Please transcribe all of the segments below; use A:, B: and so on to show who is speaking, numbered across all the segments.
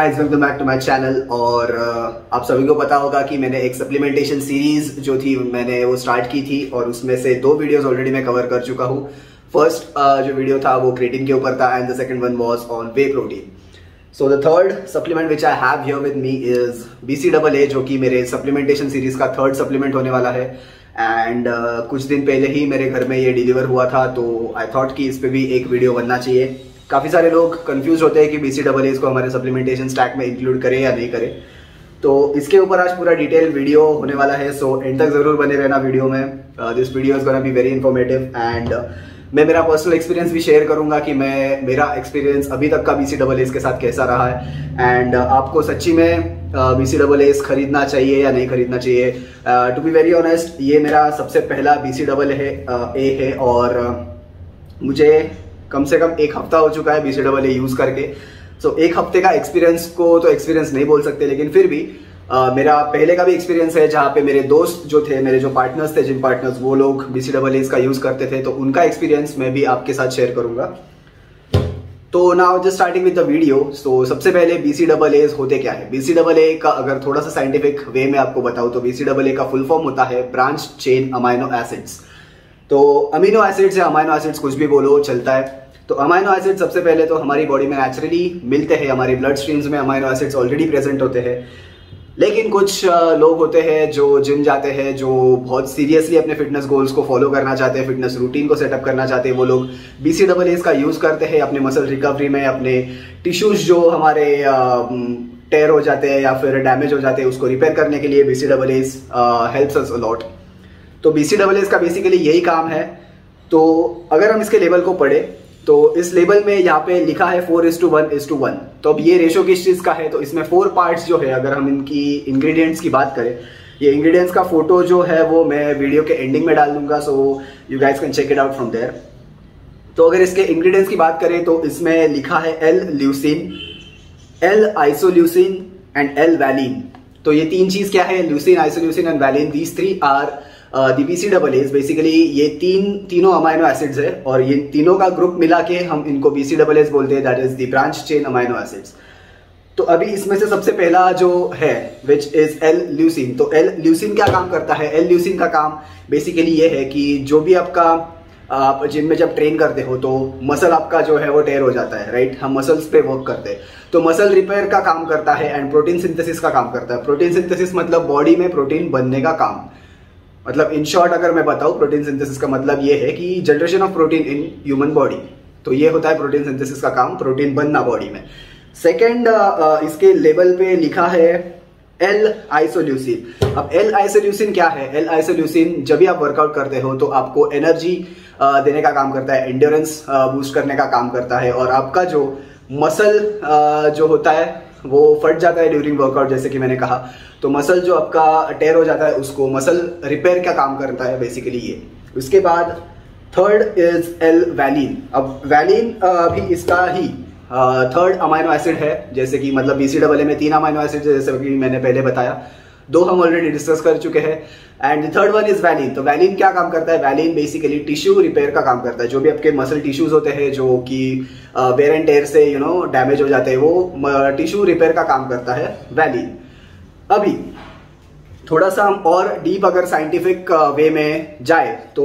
A: Guys, welcome back to my channel. और आप सभी को पता होगा कि मैंने एक सप्लीमेंटेशन सीरीज जो थी मैंने वो स्टार्ट की थी और उसमें से 2 वीडियोस ऑलरेडी मैं कवर कर चुका हूँ। फर्स्ट जो वीडियो था वो क्रिएटिन के ऊपर था and the second one was on whey protein. So the third supplement which I have here with me is BCAA, जो कि मेरे सप्लीमेंटेशन सीरीज का थर्ड सप्लीमेंट होने वाला है। एंड कुछ दिन पहले ही मेरे घर में ये डिलीवर हुआ था, तो आई थॉट कि इस पे भी एक वीडियो बनना चाहिए। काफ़ी सारे लोग कंफ्यूज होते हैं कि BCAA को हमारे सप्लीमेंटेशन स्टैक में इंक्लूड करें या नहीं करें, तो इसके ऊपर आज पूरा डिटेल वीडियो होने वाला है। सो एंड तक जरूर बने रहना वीडियो में। This video is gonna be very informative and मैं मेरा पर्सनल एक्सपीरियंस भी शेयर करूंगा कि मेरा एक्सपीरियंस अभी तक का BCAA के साथ कैसा रहा है एंड आपको सच्ची में BCAA खरीदना चाहिए या नहीं खरीदना चाहिए। टू बी वेरी ऑनेस्ट, ये मेरा सबसे पहला BCAA है और मुझे कम से कम 1 हफ्ता हो चुका है BCAA यूज करके। सो 1 हफ्ते का एक्सपीरियंस को तो एक्सपीरियंस नहीं बोल सकते, लेकिन फिर भी मेरा पहले का भी एक्सपीरियंस है जहाँ पे मेरे दोस्त जो थे, मेरे जो पार्टनर्स थे, जिन पार्टनर्स वो लोग BCAA का यूज करते थे, तो उनका एक्सपीरियंस मैं भी आपके साथ शेयर करूंगा। तो now just starting with the video. So सबसे पहले BCAA होते क्या है। BCAA का अगर थोड़ा सा साइंटिफिक वे में आपको बताऊं तो BCAA का फुल फॉर्म होता है ब्रांच चेन अमाइनो एसिड्स। तो अमीनो एसिड्स या अमाइनो एसिड्स कुछ भी बोलो चलता है। तो अमाइनो एसिड सबसे पहले तो हमारी बॉडी में नेचुरली मिलते हैं, हमारी ब्लड स्ट्रीम्स में अमाइनो एसिड्स ऑलरेडी प्रेजेंट होते हैं। लेकिन कुछ लोग होते हैं जो जिम जाते हैं, जो बहुत सीरियसली अपने फिटनेस गोल्स को फॉलो करना चाहते हैं, फिटनेस रूटीन को सेटअप करना चाहते हैं, वो लोग BCAA का यूज करते हैं अपने मसल रिकवरी में, अपने टिश्यूज जो हमारे टेयर हो जाते हैं या फिर डैमेज हो जाते हैं उसको रिपेयर करने के लिए BCAA helps us a lot. तो BCAA का बेसिकली यही काम है। तो अगर हम इसके लेवल को पढ़े तो इस लेवल में यहाँ पे लिखा है 4:1:1। तो अब ये रेशो किस चीज का है, तो इसमें 4 पार्ट्स जो है, अगर हम इनकी इंग्रेडिएंट्स की बात करें, ये इंग्रेडिएंट्स का फोटो जो है वो मैं वीडियो के एंडिंग में डाल दूंगा, so you guys can check it out from there. तो अगर इसके इंग्रेडिएंट्स की बात करें तो इसमें लिखा है L-ल्यूसिन, L-आइसोल्यूसिन एंड L-वैलिन। तो ये 3 चीज क्या है, leucine, isoleucine and valine, these 3 are the BCAAs। Basically ये तीनों अमाइनो एसिड्स है और ये तीनों का ग्रुप मिला के हम इनको BCAAs बोलते हैं, that is the branch chain amino acids. तो अभी इसमें से सबसे पहला जो है विच इज L-ल्यूसिन। तो L-ल्यूसिन क्या काम करता है? L-ल्यूसिन का काम बेसिकली ये है कि जो भी आप जिम में जब ट्रेन करते हो तो मसल आपका जो है वो टेयर हो जाता है, राइट? हम मसल्स पे वर्क करते हैं, तो मसल रिपेयर का काम करता है एंड प्रोटीन सिंथेसिस का काम करता है। प्रोटीन सिंथेसिस मतलब बॉडी में प्रोटीन बनने का काम। मतलब इन शॉर्ट अगर मैं बताऊं, प्रोटीन सिंथेसिस का मतलब ये है कि generation of protein in human body. तो ये होता है प्रोटीन सिंथेसिस का काम, प्रोटीन बनना बॉडी में। सेकेंड इसके लेवल पे लिखा है L-आइसोल्यूसिन। अब L-आइसोल्यूसिन क्या है? L-आइसोल्यूसिन जब भी आप वर्कआउट करते हो तो आपको एनर्जी देने का काम करता है, एंड्योरेंस बूस्ट करने का काम करता है और आपका जो मसल जो होता है वो फट जाता है ड्यूरिंग वर्कआउट, जैसे कि मैंने कहा। तो मसल जो आपका टेयर हो जाता है उसको मसल रिपेयर का काम करता है बेसिकली ये। उसके बाद थर्ड इज L-वैलिन। अब वैलिन भी इसका ही थर्ड अमाइनो एसिड है, जैसे कि मतलब BCAA में 3 अमाइनो एसिड है, जैसे कि मैंने पहले बताया। 2 हम ऑलरेडी डिस्कस कर चुके हैं and the third one is valine. तो वैलिन क्या काम करता है? वैलिन बेसिकली टिश्यू रिपेयर का काम करता है। जो भी आपके मसल टिश्यूज होते हैं जो कि वेयर एंड टेयर से डैमेज हो जाते हैं, वो टिश्यू रिपेयर का काम करता है वैलिन। अभी थोड़ा सा हम और डीप अगर साइंटिफिक वे में जाए तो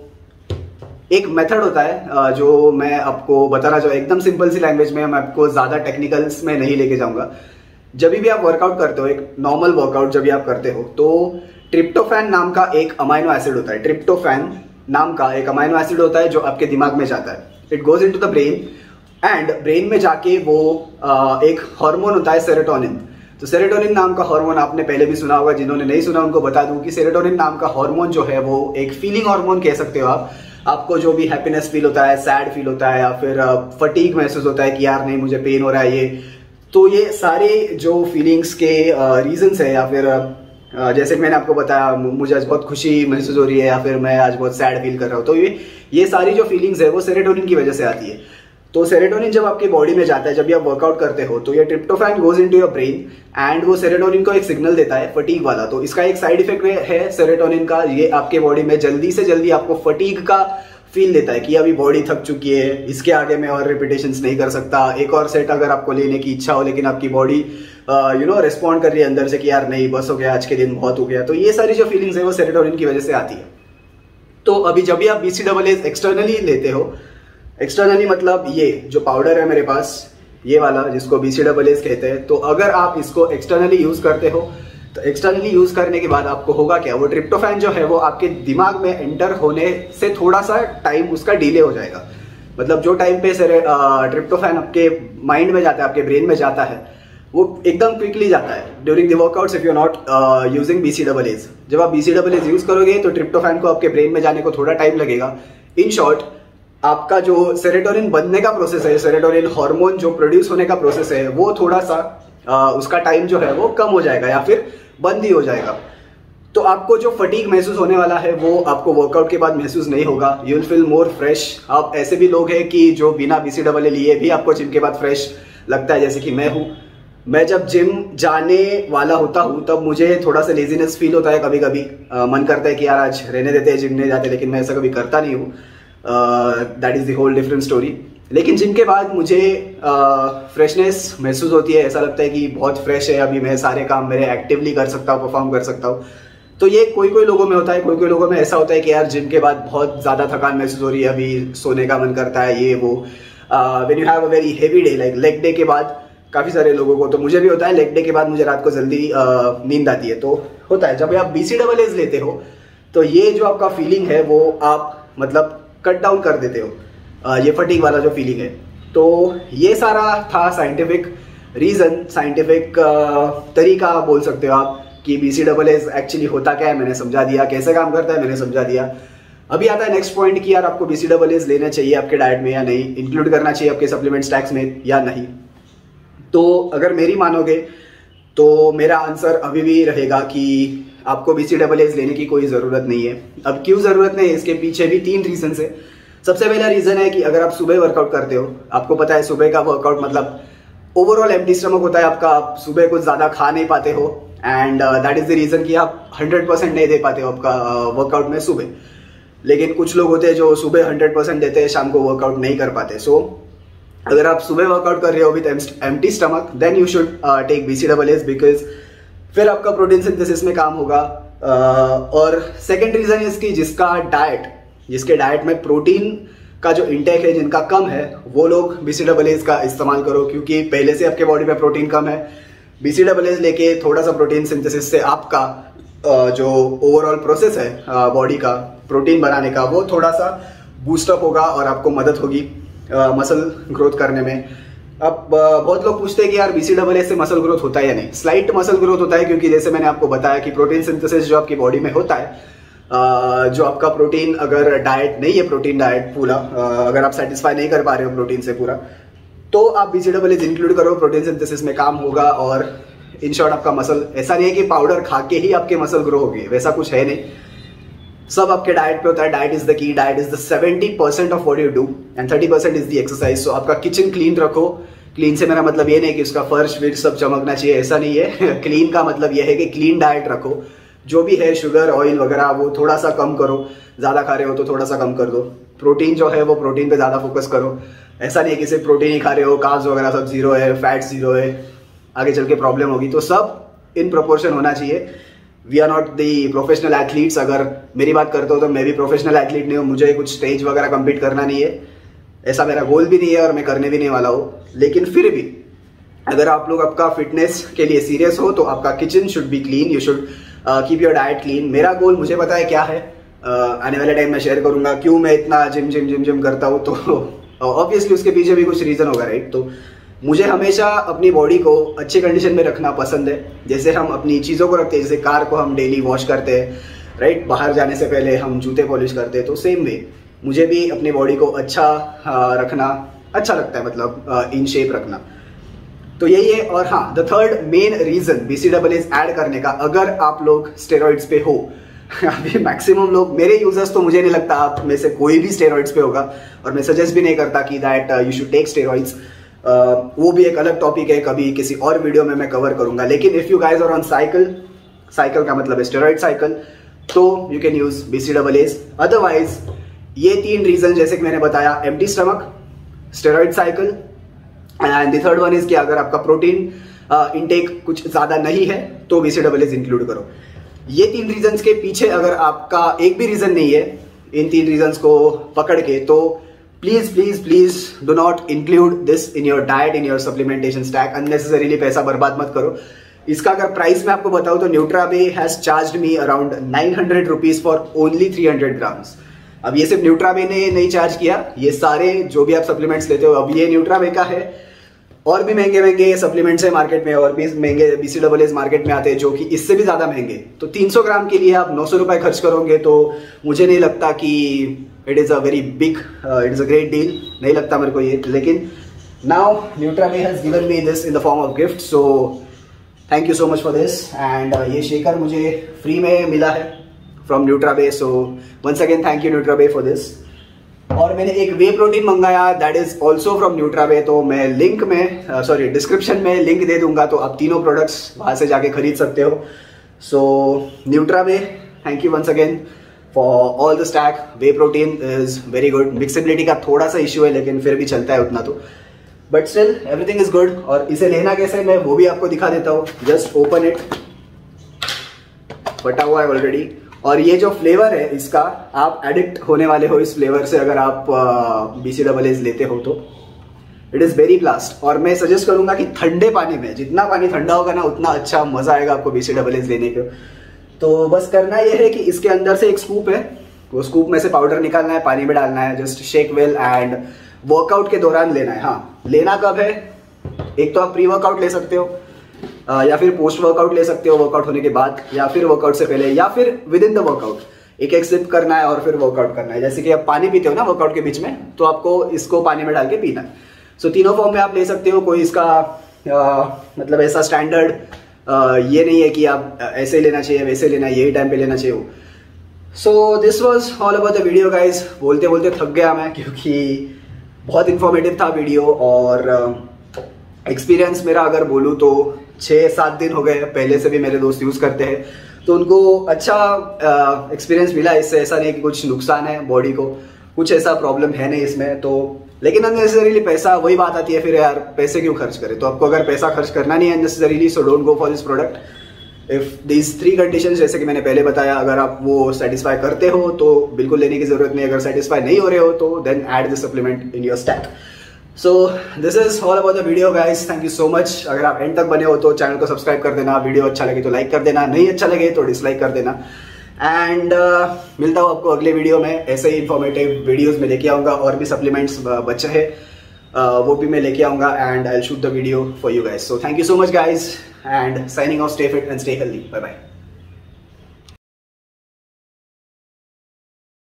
A: एक मेथड होता है जो मैं आपको बताना चाहूँ एकदम सिंपल सी लैंग्वेज में, मैं आपको ज्यादा टेक्निकल्स में नहीं लेके जाऊंगा। जब भी आप वर्कआउट करते हो, एक नॉर्मल वर्कआउट जब भी आप करते हो, तो ट्रिप्टोफैन नाम का एक अमाइनो एसिड होता है। ट्रिप्टोफैन नाम का एक अमाइनो एसिड होता है जो आपके दिमाग में जाता है। It goes into the brain and brain में जाके वो एक हार्मोन होता है सेरोटोनिन। तो सेरोटोनिन नाम का हार्मोन आपने पहले भी सुना होगा, जिन्होंने नहीं सुना उनको बता दूं कि सेरोटोनिन नाम का हार्मोन जो है वो एक फीलिंग हार्मोन कह सकते हो आप। आपको जो भी हैप्पीनेस फील होता है, सैड फील होता है या फिर फटीग महसूस होता है कि यार नहीं मुझे पेन हो रहा है, तो ये सारे जो फीलिंग्स के रीजंस है, या फिर जैसे कि मैंने आपको बताया मुझे आज बहुत खुशी महसूस हो रही है या फिर मैं आज बहुत सैड फील कर रहा हूँ, तो ये सारी जो फीलिंग्स है वो सेरोटोनिन की वजह से आती है। तो सेरोटोनिन जब आपकी बॉडी में जाता है, जब भी आप वर्कआउट करते हो, तो ये tryptophan goes into your brain and वो सेरोटोनिन को एक सिग्नल देता है फटीग वाला। तो इसका एक साइड इफेक्ट है सेरोटोनिन का, ये आपके बॉडी में जल्दी से जल्दी आपको फटीग का फील देता है कि अभी बॉडी थक चुकी है, इसके आगे मैं और रिपीटेशंस नहीं कर सकता, एक और सेट अगर आपको लेने की इच्छा हो लेकिन आपकी बॉडी रिस्पॉन्ड कर रही है अंदर से कि यार नहीं बस हो गया, आज के दिन बहुत हो गया। तो ये सारी जो फीलिंग्स है वो सेरोटोनिन की वजह से आती है। तो अभी जब भी आप BCAAs एक्सटर्नली लेते हो, एक्सटर्नली मतलब ये जो पाउडर है मेरे पास, ये वाला जिसको BCAAs कहते हैं, तो अगर आप इसको एक्सटर्नली यूज करते हो तो एक्सटर्नली यूज करने के बाद आपको होगा क्या, वो ट्रिप्टोफैन जो है वो आपके दिमाग में एंटर होने से थोड़ा सा टाइम उसका डिले हो जाएगा। मतलब जो टाइम पे ट्रिप्टोफैन आपके माइंड में जाता है, आपके ब्रेन में जाता है, वो एकदम क्विकली जाता है during the workouts if you are not using BCAAs। जब आप BCAAs यूज करोगे तो ट्रिप्टोफैन को आपके ब्रेन में जाने को थोड़ा टाइम लगेगा। इन शॉर्ट, आपका जो सेरोटोनिन बनने का प्रोसेस है, सेरोटोनिन हार्मोन जो प्रोड्यूस होने का प्रोसेस है, वो थोड़ा सा उसका टाइम जो है वो कम हो जाएगा या फिर बंद ही हो जाएगा। तो आपको जो फटीग महसूस होने वाला है वो आपको वर्कआउट के बाद महसूस नहीं होगा। You will feel more fresh. आप ऐसे भी लोग हैं कि जो बिना BCAA लिए भी आपको जिम के बाद फ्रेश लगता है, जैसे कि मैं हूँ। मैं जब जिम जाने वाला होता हूँ तब मुझे थोड़ा सा लेजीनेस फील होता है, कभी कभी मन करता है कि यार आज रहने देते हैं, जिम नहीं जाते, लेकिन मैं ऐसा कभी करता नहीं हूँ। That is the whole different story. लेकिन जिम के बाद मुझे फ्रेशनेस महसूस होती है, ऐसा लगता है कि बहुत फ्रेश है, अभी मैं सारे काम मेरे एक्टिवली कर सकता हूँ, परफॉर्म कर सकता हूँ। तो ये कोई कोई लोगों में होता है, कोई कोई लोगों में ऐसा होता है कि यार जिम के बाद बहुत ज़्यादा थकान महसूस हो रही है, अभी सोने का मन करता है, ये वो। When you have a very heavy day like leg day के बाद, काफ़ी सारे लोगों को, तो मुझे भी होता है लेग डे के बाद मुझे रात को जल्दी नींद आती है। तो होता है जब आप BCAAs लेते हो तो ये जो आपका फीलिंग है वो आप मतलब कट डाउन कर देते हो, ये फटीग वाला जो फीलिंग है। तो ये सारा था साइंटिफिक रीजन, साइंटिफिक तरीका बोल सकते हो आप कि BCAAs एक्चुअली होता क्या है, मैंने समझा दिया, कैसे काम करता है मैंने समझा दिया। अभी आता है नेक्स्ट पॉइंट कि यार आपको BCAAs लेना चाहिए आपके डाइट में या नहीं, इंक्लूड करना चाहिए आपके सप्लीमेंट स्टैक्स में या नहीं। तो अगर मेरी मानोगे तो मेरा आंसर अभी भी रहेगा कि आपको BCAAs लेने की कोई ज़रूरत नहीं है। अब क्यों ज़रूरत नहीं है, इसके पीछे भी 3 रीजन है। सबसे पहला रीज़न है कि अगर आप सुबह वर्कआउट करते हो, आपको पता है सुबह का वर्कआउट मतलब ओवरऑल एम्प्टी स्टमक होता है आपका, आप सुबह कुछ ज़्यादा खा नहीं पाते हो, and that is the reason कि आप 100% नहीं दे पाते हो आपका वर्कआउट में सुबह। लेकिन कुछ लोग होते हैं जो सुबह 100% देते हैं, शाम को वर्कआउट नहीं कर पाते। सो अगर आप सुबह वर्कआउट कर रहे हो with empty stomach, then you should take BCAAs, because फिर आपका प्रोटीन सिंथेसिस में काम होगा। और सेकेंड रीज़न है इसकी, जिसके डाइट में प्रोटीन का जो इंटेक है जिनका कम है, वो लोग BCAAs का इस्तेमाल करो, क्योंकि पहले से आपके बॉडी में प्रोटीन कम है। BCAAs लेके थोड़ा सा प्रोटीन सिंथेसिस से आपका जो ओवरऑल प्रोसेस है बॉडी का प्रोटीन बनाने का, वो थोड़ा सा बूस्टअप होगा और आपको मदद होगी मसल ग्रोथ करने में। अब बहुत लोग पूछते हैं कि यार BCAAs से मसल ग्रोथ होता है या नहीं। स्लाइट मसल ग्रोथ होता है, क्योंकि जैसे मैंने आपको बताया कि प्रोटीन सिंथेसिस जो आपकी बॉडी में होता है, जो आपका प्रोटीन, अगर डाइट नहीं है प्रोटीन डाइट पूरा, अगर आप सेटिस्फाई नहीं कर पा रहे हो प्रोटीन से पूरा, तो आप BCAAs इंक्लूड करो, प्रोटीन सिंथेसिस में काम होगा। और इन शॉर्ट आपका मसल, ऐसा नहीं है कि पाउडर खा के ही आपके मसल ग्रो होगी, वैसा कुछ है नहीं, सब आपके डाइट पे होता है। Diet is the key, diet is the 70% of what you do and 30% is the exercise. So आपका किचन क्लीन रखो। क्लीन से मेरा मतलब ये नहीं कि उसका फर्श विर्श सब चमकना चाहिए, ऐसा नहीं है। क्लीन का मतलब ये है कि क्लीन डाइट रखो, जो भी है शुगर ऑयल वगैरह वो थोड़ा सा कम करो, ज्यादा खा रहे हो तो थोड़ा सा कम कर दो। प्रोटीन जो है वो प्रोटीन पे ज्यादा फोकस करो, ऐसा नहीं है कि सिर्फ प्रोटीन ही खा रहे हो, कार्ब्स वगैरह सब जीरो है, फैट जीरो है, आगे चल के प्रॉब्लम होगी। तो सब इन प्रोपोर्शन होना चाहिए। We are not the professional athletes. अगर मेरी बात करते हो तो मैं भी प्रोफेशनल एथलीट नहीं हूँ, मुझे कुछ स्टेज वगैरह कम्पीट करना नहीं है, ऐसा मेरा गोल भी नहीं है और मैं करने भी नहीं वाला हूँ। लेकिन फिर भी अगर आप लोग आपका फिटनेस के लिए सीरियस हो तो आपका kitchen should be clean, you should keep your diet clean. मेरा गोल मुझे पता है क्या है, आने वाले टाइम में शेयर करूंगा क्यों मैं इतना जिम करता हूँ। तो ऑब्वियसली उसके पीछे भी कुछ रीजन होगा, राइट। तो मुझे हमेशा अपनी बॉडी को अच्छे कंडीशन में रखना पसंद है, जैसे हम अपनी चीज़ों को रखते हैं, जैसे कार को हम डेली वॉश करते हैं, राइट, बाहर जाने से पहले हम जूते पॉलिश करते हैं, तो सेम वे मुझे भी अपनी बॉडी को अच्छा रखना अच्छा लगता है, मतलब इन शेप रखना। तो यही है। और हाँ, the third main reason BCAAs add करने का, अगर आप लोग स्टेरॉइड्स पे हो, अभी मैक्सिमम लोग, मेरे यूजर्स तो मुझे नहीं लगता आप में से कोई भी स्टेरॉइड्स पे होगा, और मैं सजेस्ट भी नहीं करता कि that you should take steroids. वो भी एक अलग टॉपिक है, कभी किसी और वीडियो में मैं कवर करूंगा। लेकिन if you guys are on cycle का मतलब है स्टेरॉइड साइकिल, तो you can use BCAAs। Otherwise ये 3 रीजन जैसे कि मैंने बताया, empty stomach, steroid cycle and the third one is कि अगर आपका प्रोटीन इनटेक कुछ ज्यादा नहीं है तो BCAAs इंक्लूड करो। ये 3 रीजंस के पीछे अगर आपका एक भी रीजन नहीं है इन 3 रीजंस को पकड़ के, तो please please please do not include this in your diet, in your supplementation stack. Unnecessarily पैसा बर्बाद मत करो। इसका अगर प्राइस मैं आपको बताऊं तो Nutrabay has charged me around 900 rupees for only 300 grams. अब ये सिर्फ न्यूट्राबे ने नहीं चार्ज किया, ये सारे जो भी आप सप्लीमेंट्स लेते हो, अब ये न्यूट्राबे का है, और भी महंगे महंगे सप्लीमेंट्स है मार्केट में, और भी महंगे BCAAs मार्केट में आते हैं जो कि इससे भी ज्यादा महंगे। तो 300 ग्राम के लिए आप 900 रुपए खर्च करोगे, तो मुझे नहीं लगता कि it is a very big, it is a great deal, नहीं लगता मेरे को ये। लेकिन now Nutrabay has given me this in the form of gift, so thank you so much for this. And ये शेकर मुझे फ्री में मिला है from Nutrabay, so once again thank you Nutrabay for this. और मैंने एक whey protein मंगाया, that is also from Nutrabay, तो मैं लिंक में डिस्क्रिप्शन में लिंक दे दूंगा, तो आप तीनों प्रोडक्ट्स वहां से जाके खरीद सकते हो। So Nutrabay, thank you once again for all the stack. Whey protein is very good. Mixability का थोड़ा सा इश्यू है लेकिन फिर भी चलता है उतना तो, but still everything is good. और इसे लेना कैसे मैं वो भी आपको दिखा देता हूँ। जस्ट ओपन इट, फटा हुआ है ऑलरेडी। और ये जो फ्लेवर है इसका, आप एडिक्ट होने वाले हो इस फ्लेवर से अगर आप BCAAs लेते हो तो। It is very blast. और मैं सजेस्ट करूंगा कि ठंडे पानी में, जितना पानी ठंडा होगा ना उतना अच्छा मजा आएगा आपको BCAAs लेने के। तो बस करना ये है कि इसके अंदर से एक स्कूप है, वो स्कूप में से पाउडर निकालना है, पानी में डालना है, just shake well and workout के दौरान लेना है। हाँ, लेना कब है, एक तो आप प्री वर्कआउट ले सकते हो, या फिर पोस्ट वर्कआउट ले सकते हो, वर्कआउट होने के बाद, या फिर वर्कआउट से पहले, या फिर विद इन द वर्कआउट। एक एक सिप करना है और फिर वर्कआउट करना है। जैसे कि आप पानी पीते हो ना वर्कआउट के बीच में, तो आपको इसको पानी में डाल के पीना है। सो तीनों फॉर्म में आप ले सकते हो। कोई इसका मतलब ऐसा स्टैंडर्ड ये नहीं है कि आप ऐसे लेना चाहिए, वैसे लेना है, यही टाइम पे लेना चाहिए। So this was all about the video guys. बोलते बोलते थक गया मैं, क्योंकि बहुत इंफॉर्मेटिव था वीडियो। और एक्सपीरियंस मेरा अगर बोलूँ तो 6-7 दिन हो गए, पहले से भी मेरे दोस्त यूज करते हैं, तो उनको अच्छा एक्सपीरियंस मिला इससे। ऐसा नहीं कि कुछ नुकसान है बॉडी को, कुछ ऐसा प्रॉब्लम है नहीं इसमें। तो लेकिन अननेसेसरीली पैसा, वही बात आती है फिर यार, पैसे क्यों खर्च करें। तो आपको अगर पैसा खर्च करना नहीं है unnecessarily, so don't go for this product. If these 3 conditions जैसे कि मैंने पहले बताया, अगर आप वो सेटिस्फाई करते हो तो बिल्कुल लेने की जरूरत नहीं। अगर सेटिस्फाई नहीं हो रहे हो तो then add this supplement in your stack. So this is all about the video guys. Thank you so much. अगर आप एंड तक बने हो तो चैनल को सब्सक्राइब कर देना, वीडियो अच्छा लगे तो लाइक कर देना, नहीं अच्छा लगे तो डिसलाइक कर देना। एंड मिलता हूँ आपको अगले वीडियो में। ऐसे ही इंफॉर्मेटिव वीडियोस में लेके आऊंगा, और भी सप्लीमेंट्स बचे हैं वो भी मैं लेके आऊंगा, and I will shoot the video for you guys. So thank you so much guys, and signing off, stay fit and stay healthy, bye bye.